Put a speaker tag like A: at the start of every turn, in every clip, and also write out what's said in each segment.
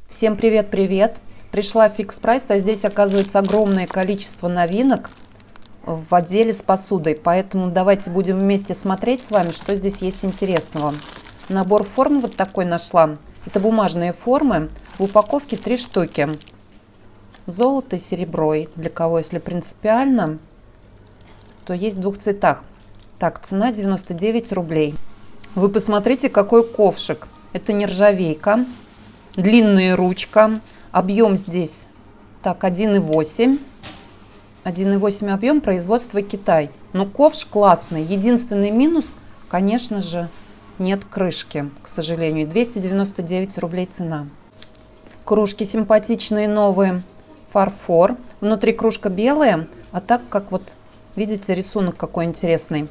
A: Всем привет-привет! Пришла в Fix Price, а здесь оказывается огромное количество новинок в отделе с посудой. Поэтому давайте будем вместе смотреть с вами, что здесь есть интересного. Набор форм вот такой нашла. Это бумажные формы. В упаковке 3 штуки. Золото и серебро. И для кого, если принципиально, то есть в двух цветах. Так, цена 99 рублей. Вы посмотрите, какой ковшик. Это нержавейка. Длинная ручка. Объем здесь, так, 1,8. 1,8 объем, производство Китай. Но ковш классный. Единственный минус, конечно же, нет крышки, к сожалению. 299 рублей цена. Кружки симпатичные, новые. Фарфор. Внутри кружка белая, а так, как вот, видите, рисунок какой интересный.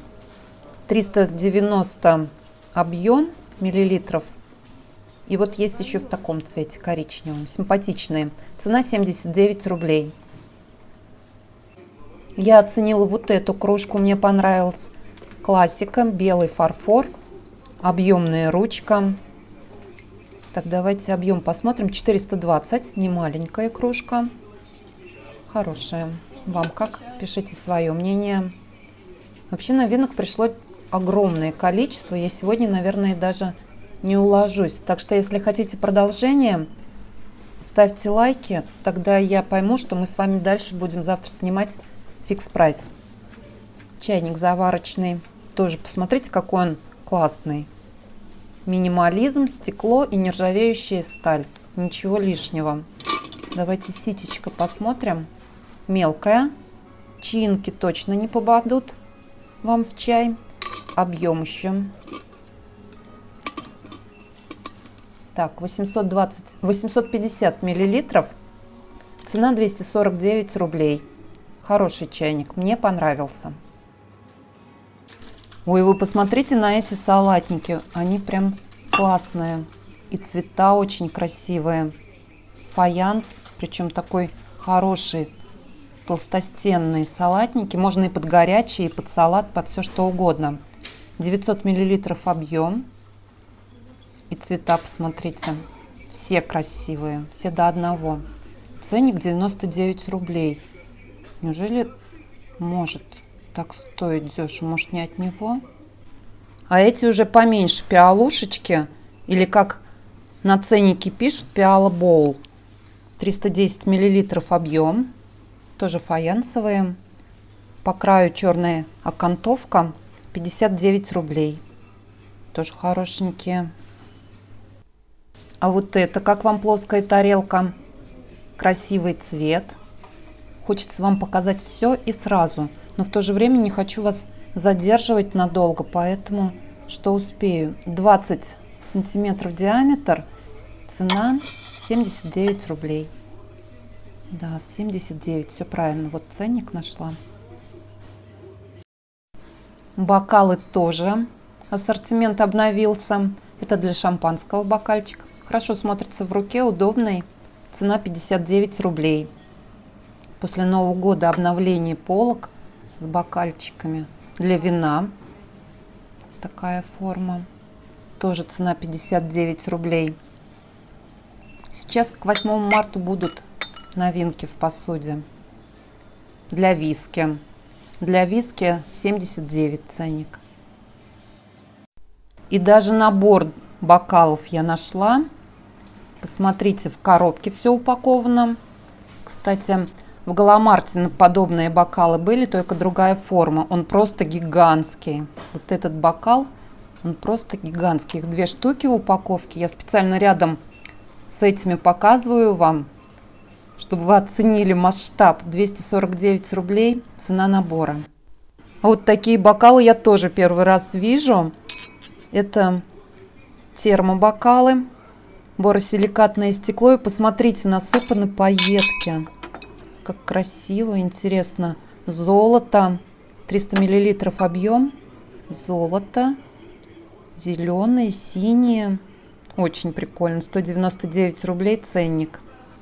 A: 390 объем миллилитров. И вот есть еще в таком цвете, коричневом. Симпатичные. Цена 79 рублей. Я оценила вот эту кружку, мне понравилась. Классика, белый фарфор, объемная ручка. Так, давайте объем посмотрим. 420, не маленькая кружка. Хорошая. Вам как? Пишите свое мнение. Вообще новинок пришло огромное количество. Я сегодня, наверное, даже не уложусь. Так что, если хотите продолжение, ставьте лайки. Тогда я пойму, что мы с вами дальше будем завтра снимать Fix Price. Чайник заварочный. Тоже посмотрите, какой он классный. Минимализм, стекло и нержавеющая сталь. Ничего лишнего. Давайте ситечко посмотрим. Мелкая. Чинки точно не попадут вам в чай. Объем Так, 850 миллилитров. Цена 249 рублей. Хороший чайник, мне понравился. Ой, вы посмотрите на эти салатники. Они прям классные. И цвета очень красивые. Фаянс, причем такой хороший, толстостенные салатники. Можно и под горячий, и под салат, под все что угодно. 900 миллилитров объем. И цвета, посмотрите, все красивые, все до одного. Ценник 99 рублей. Неужели может так стоить дешево? Может, не от него? А эти уже поменьше, пиалушечки, или как на ценнике пишут, пиала боул. 310 миллилитров объем, тоже фаянсовые. По краю черная окантовка, 59 рублей. Тоже хорошенькие. А вот это, как вам плоская тарелка? Красивый цвет. Хочется вам показать все и сразу. Но в то же время не хочу вас задерживать надолго, поэтому что успею. 20 сантиметров диаметр. Цена 79 рублей. Да, 79, все правильно. Вот ценник нашла. Бокалы тоже. Ассортимент обновился. Это для шампанского бокальчик. Хорошо смотрится в руке, удобный. Цена 59 рублей. После Нового года обновление полок с бокальчиками. Для вина такая форма. Тоже цена 59 рублей. Сейчас к 8 марта будут новинки в посуде. Для виски. Для виски 79 ценник. И даже набор бокалов я нашла. Посмотрите, в коробке все упаковано. Кстати, в Галамарте подобные бокалы были, только другая форма. Он просто гигантский. Вот этот бокал, он просто гигантский. Их 2 штуки в упаковке. Я специально рядом с этими показываю вам, чтобы вы оценили масштаб. 249 рублей цена набора. А вот такие бокалы я тоже первый раз вижу. Это термобокалы, боросиликатное стекло. И посмотрите, насыпаны пайетки. Как красиво, интересно. Золото, 300 миллилитров объем. Золото, зеленые, синие. Очень прикольно. 199 рублей ценник.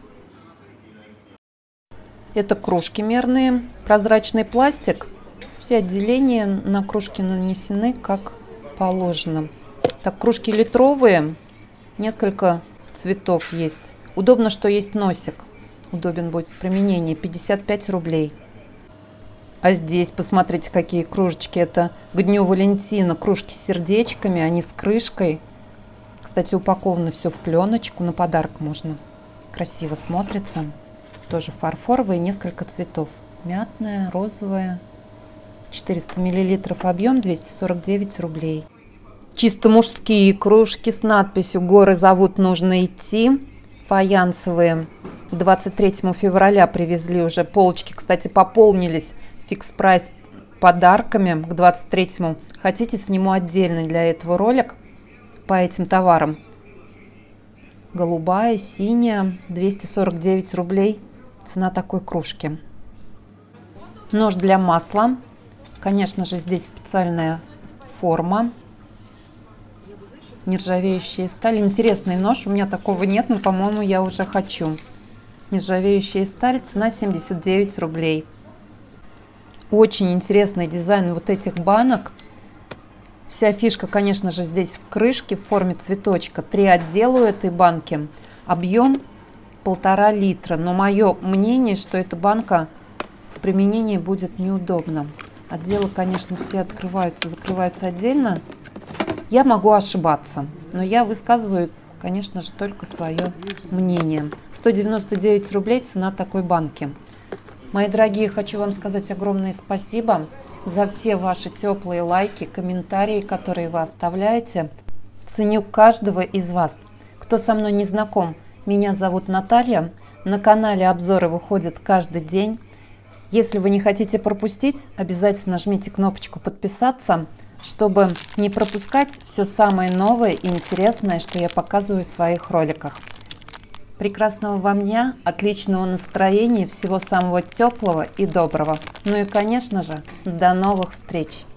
A: Это кружки мерные, прозрачный пластик. Все отделения на кружке нанесены как положено. Так, кружки литровые, несколько цветов есть. Удобно, что есть носик. Удобен будет в применении. 55 рублей. А здесь посмотрите, какие кружечки. Это к Дню Валентина. Кружки с сердечками, они с крышкой. Кстати, упаковано все в пленочку. На подарок можно. Красиво смотрится. Тоже фарфоровые, несколько цветов. Мятная, розовая. 400 миллилитров объем, 249 рублей. Чисто мужские кружки с надписью «Горы зовут, нужно идти». Фаянсовые. К 23 февраля привезли уже. Полочки, кстати, пополнились. Фикс-прайс подарками к 23-му. Хотите, сниму отдельный для этого ролик по этим товарам. Голубая, синяя, 249 рублей. Цена такой кружки. Нож для масла. Конечно же, здесь специальная форма. Нержавеющая сталь. Интересный нож. У меня такого нет, но, по-моему, я уже хочу. Нержавеющая сталь. Цена 79 рублей. Очень интересный дизайн вот этих банок. Вся фишка, конечно же, здесь в крышке в форме цветочка. 3 отдела у этой банки. Объем 1,5 литра. Но мое мнение, что эта банка в применении будет неудобно. Отделы, конечно, все открываются, закрываются отдельно. Я могу ошибаться, но я высказываю, конечно же, только свое мнение. 199 рублей цена такой банки. Мои дорогие, хочу вам сказать огромное спасибо за все ваши теплые лайки, комментарии, которые вы оставляете. Ценю каждого из вас. Кто со мной не знаком, меня зовут Наталья. На канале обзоры выходят каждый день. Если вы не хотите пропустить, обязательно жмите кнопочку «Подписаться», чтобы не пропускать все самое новое и интересное, что я показываю в своих роликах. Прекрасного вам дня, отличного настроения, всего самого теплого и доброго. Ну и, конечно же, до новых встреч!